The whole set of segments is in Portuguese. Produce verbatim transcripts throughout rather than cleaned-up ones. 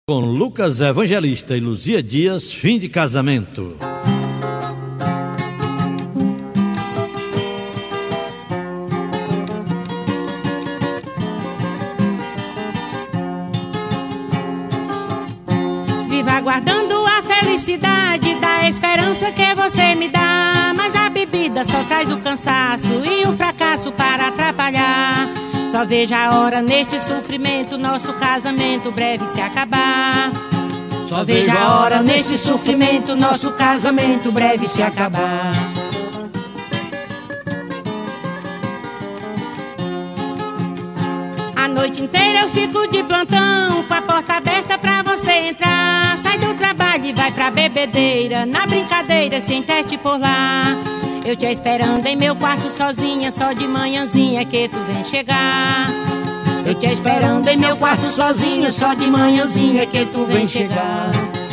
Com Lucas Evangelista e Luzia Dias, fim de casamento. Viva aguardando a felicidade da esperança que você me dá, mas a bebida só traz o cansaço e o fracasso para atrapalhar. Só vejo a hora neste sofrimento, nosso casamento breve se acabar. Só vejo a hora neste sofrimento, nosso casamento breve se acabar. A noite inteira eu fico de plantão, com a porta aberta pra você entrar. Sai do trabalho e vai pra bebedeira, na brincadeira sem teste por lá. Eu te esperando em meu quarto sozinha, só de manhãzinha que tu vem chegar. Eu te esperando em meu quarto sozinha, só de manhãzinha que tu vem chegar.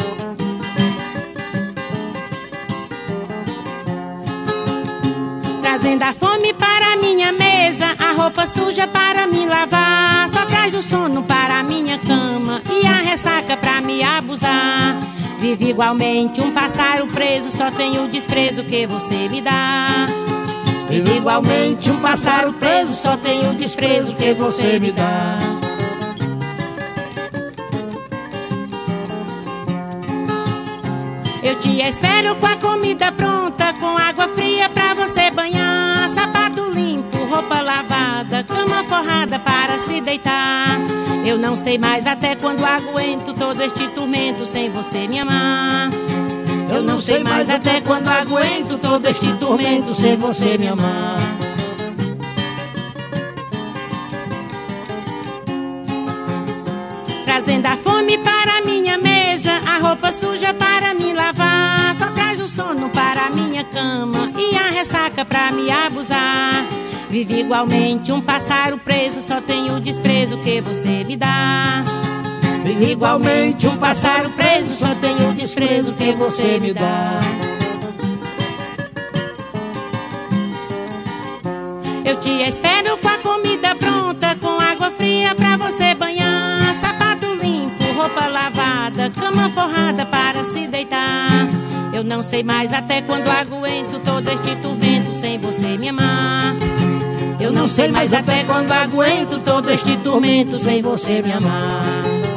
Trazendo a fome para a minha mesa, a roupa suja para me lavar. Só traz o sono para a minha cama e a ressaca pra me abusar. Vive igualmente um pássaro preso, só tem o desprezo que você me dá. Vive igualmente um pássaro preso, só tem o desprezo que você me dá. Eu te espero com a comida pronta, com água fria pra você banhar. Sapato limpo, roupa lavada, cama forrada para se deitar. Eu não sei mais até quando aguento todo este tormento sem você me amar. Eu não sei mais até quando aguento todo este tormento sem você me amar. Trazendo a fome para a minha mesa, a roupa suja para me lavar. Só traz o sono para a minha cama e a ressaca pra me abusar. Vive igualmente um pássaro preso, só tem o desprezo que você me dá. Vive igualmente um pássaro preso, só tem o desprezo que você me dá. Eu te espero com a comida pronta, com água fria pra você banhar. Sapato limpo, roupa lavada, cama forrada para se deitar. Eu não sei mais até quando aguento todo este tormento sem você me amar. Eu não sei mais até quando aguento todo este tormento sem você me amar.